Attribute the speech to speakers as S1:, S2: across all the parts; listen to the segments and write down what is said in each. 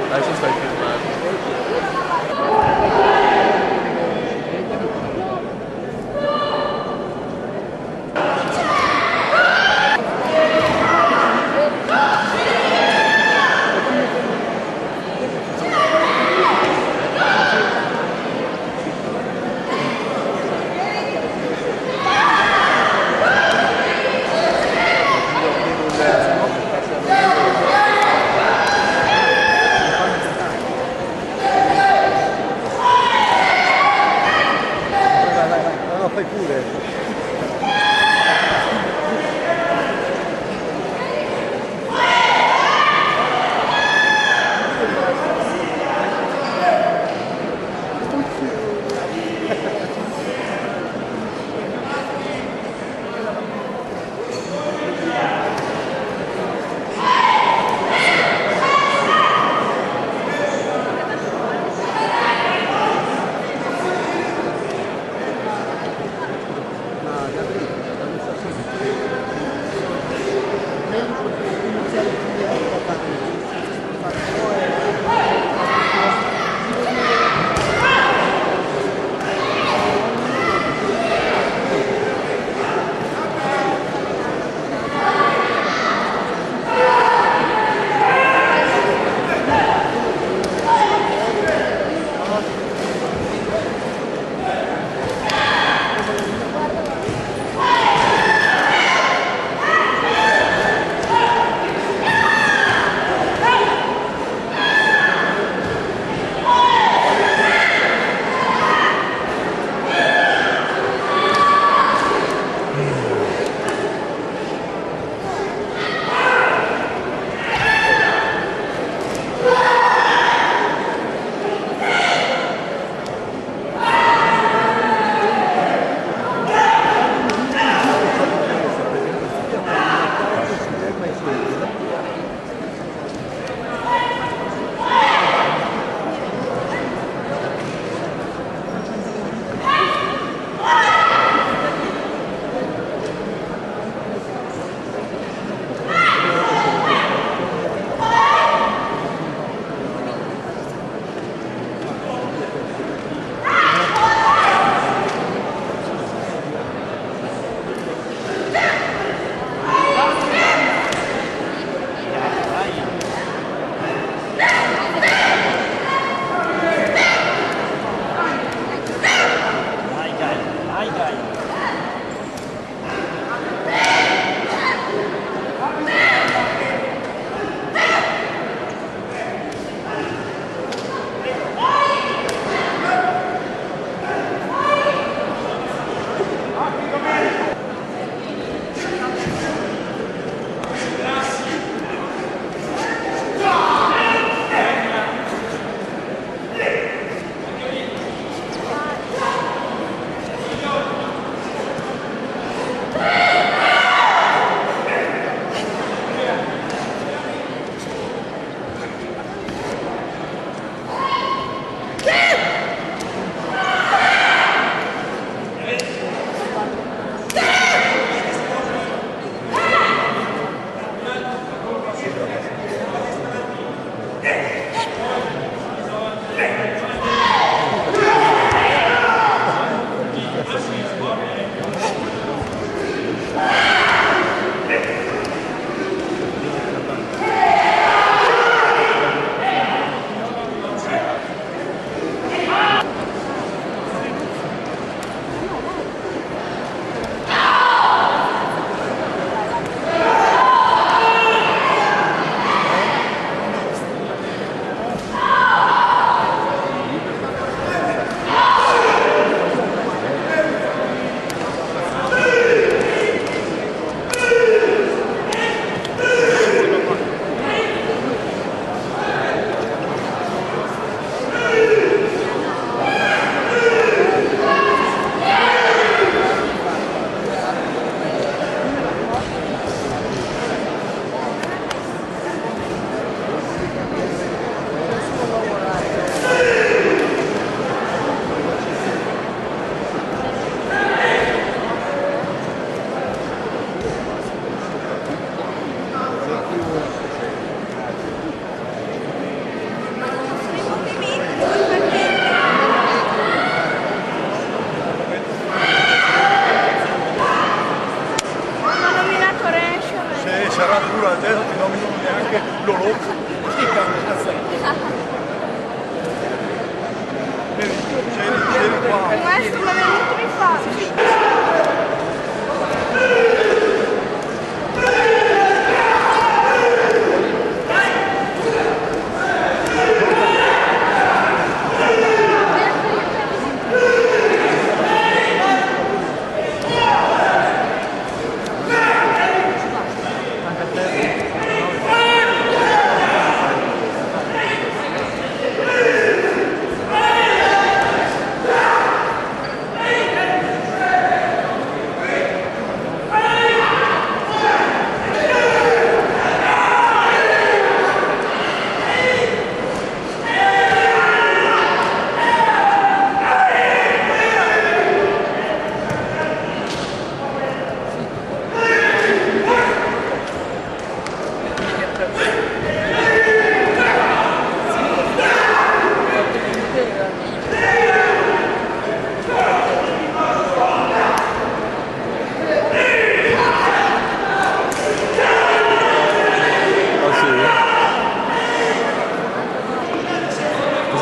S1: Adesso stai filmando.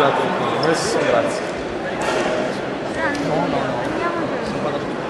S2: mangiato? Messo, grazie.
S3: No, no, no. Andiamo giù.
S2: Sono pagato tutto.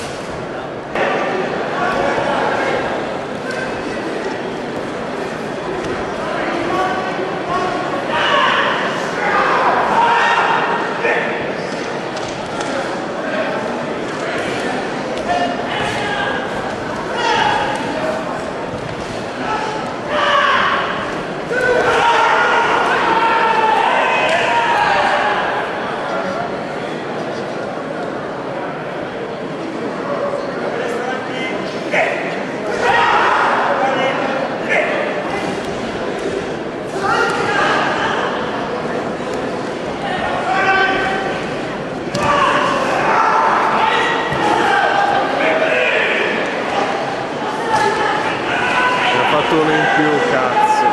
S2: Uno in più, cazzo.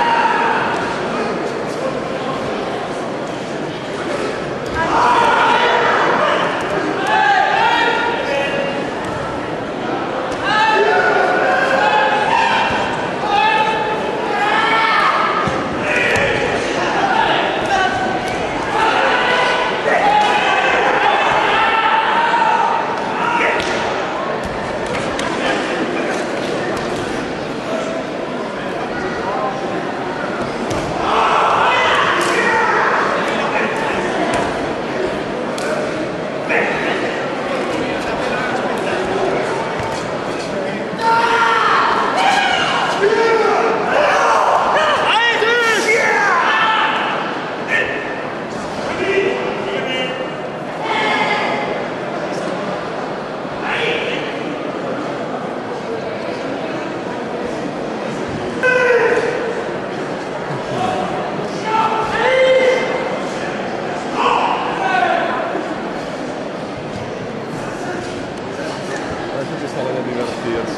S2: Adesso ci sarà da divertirsi.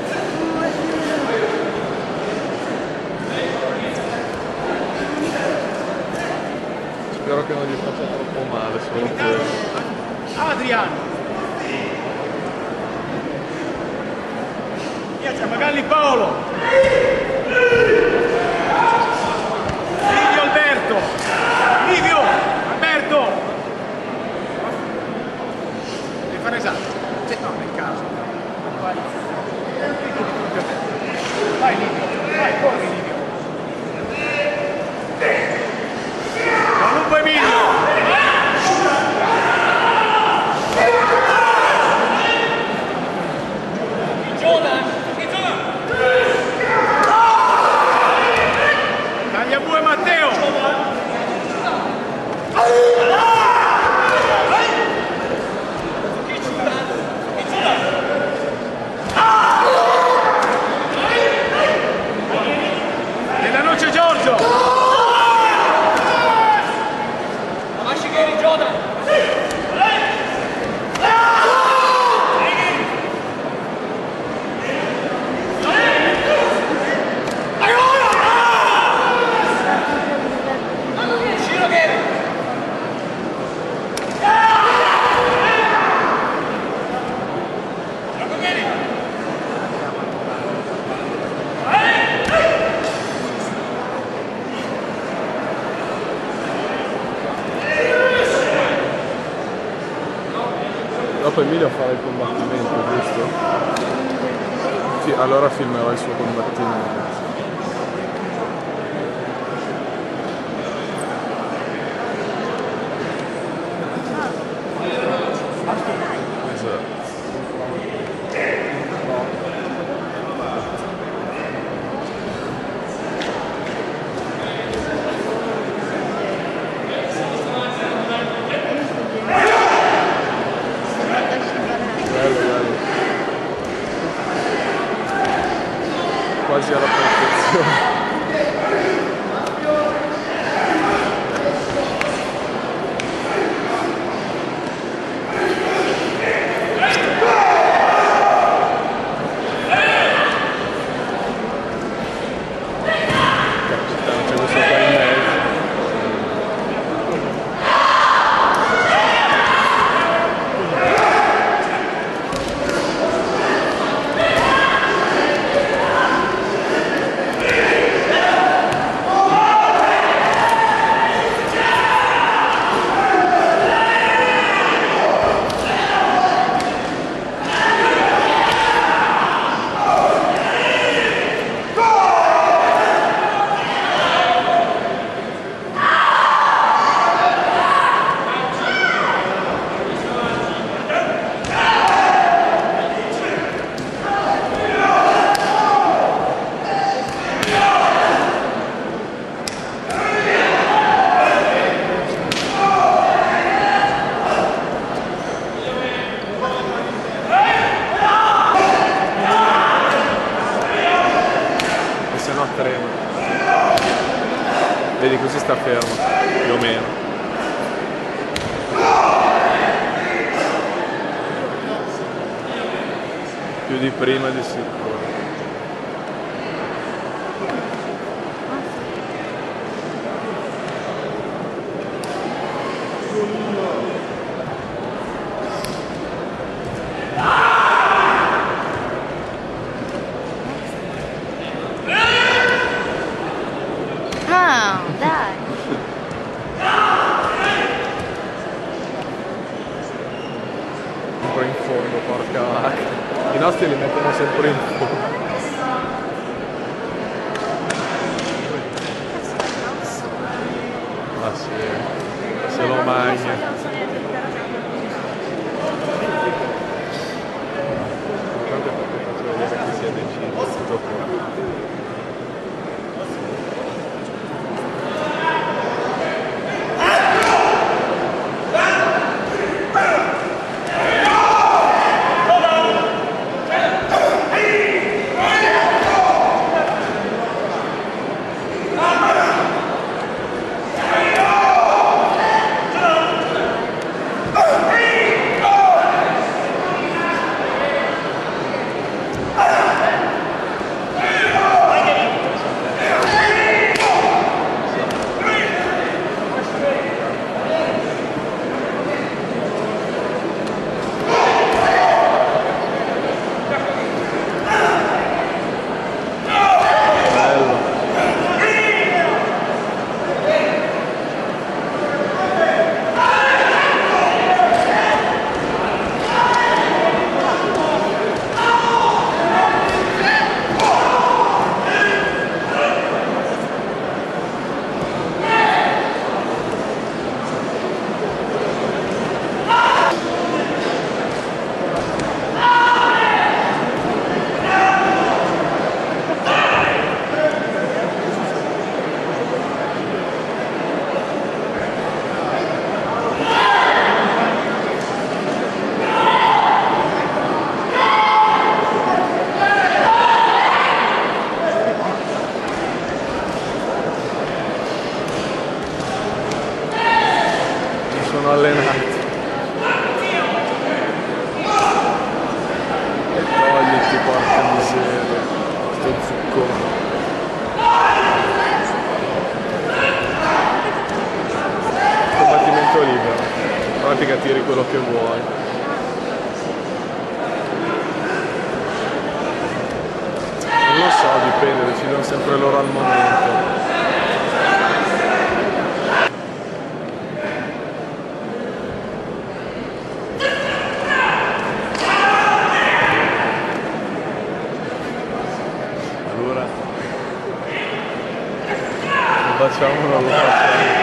S2: Spero che non gli faccia troppo male, solo quello.
S4: Adriano! Piazza Magalli Paolo! Livio Alberto! Livio! Alberto! Devi fare esatto. No, nel caso. Vai. Vai Livio, vai, corri Livio. Non puoi Emilio! Tagliabue Matteo! Nella noce Giorgio! Mascigheri Giordan!
S2: Dopo Emilio farà il combattimento, giusto? Sì, allora filmerò il suo combattimento. Esatto. Bello, bello. Quasi alla perfezione. Vedi, così sta fermo, più o meno. Più di prima di sicuro.
S3: Ah, dai.
S2: Sempre in fondo, porca vacca. I nostri li mettono sempre in fondo. Ah sì, se lo mangia. Intanto faccio vedere che si è deciso tutto qua. Sono allenati e togliti, porca miseria, sto zuccone. Combattimento libero, in pratica tiri quello che vuoi. Non lo so, dipende, decidono sempre loro al momento. Facciamo, non lo facciamo.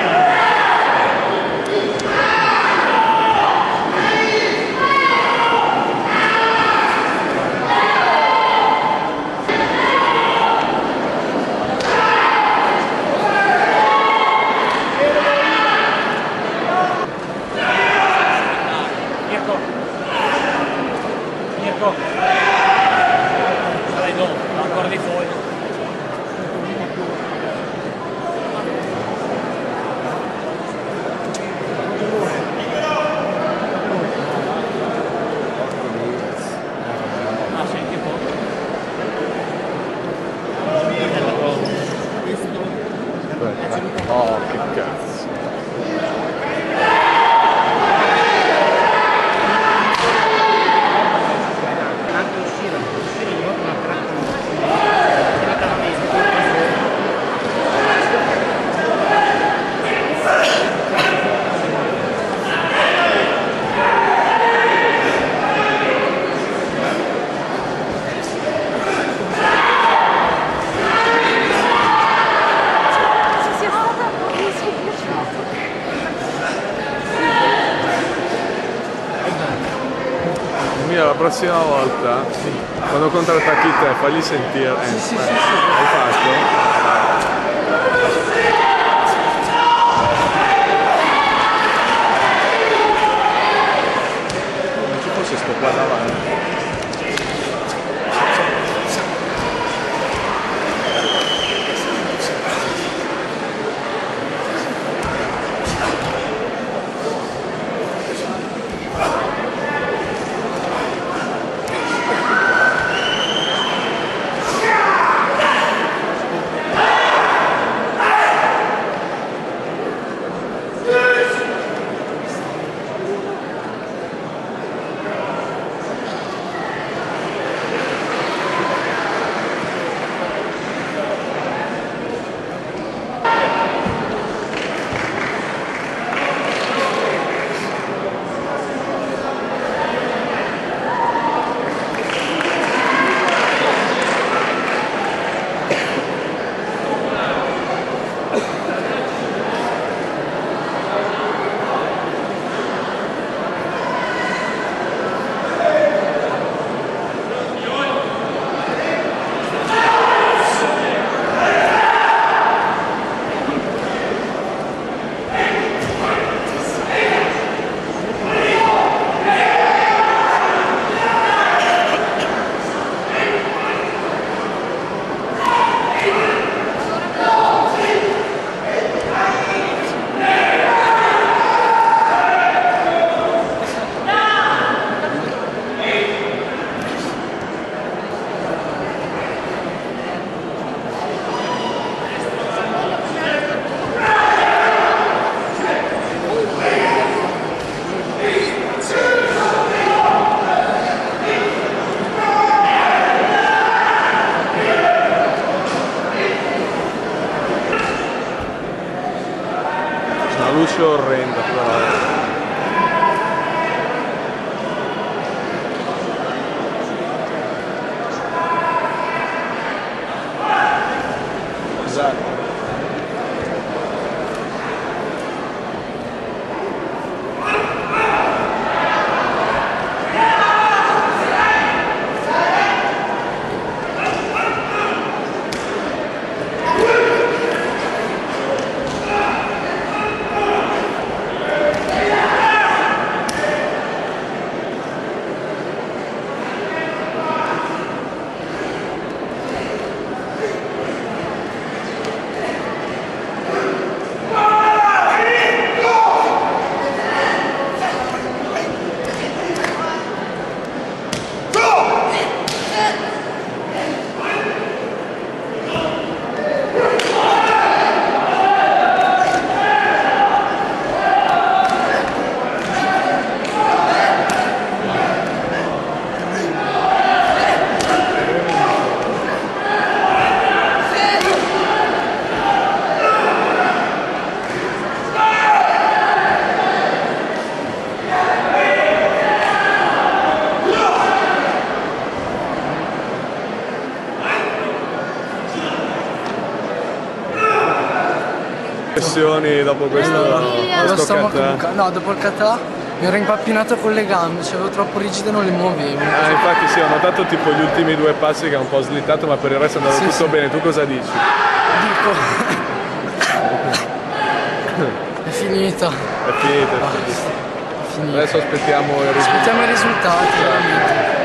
S4: Mirko, dai dopo, ancora dei fogli.
S2: Oh, che cazzo. La prossima volta, quando contrattacchi te, fagli sentire. Sì. Hai fatto? Non ci fosse sto qua davanti. La luce è orrenda però. Esatto. Impressioni dopo questo kata?
S5: No, dopo il kata mi ero impappinato con le gambe, cioè avevo troppo rigido e non le muovevo.
S2: Infatti sì, ho notato tipo gli ultimi due passi che ha un po' slittato, ma per il resto è andato tutto bene. Tu cosa dici?
S5: Dico... è finita.
S2: È finita. Adesso aspettiamo i risultati.
S5: Aspettiamo i risultati, veramente.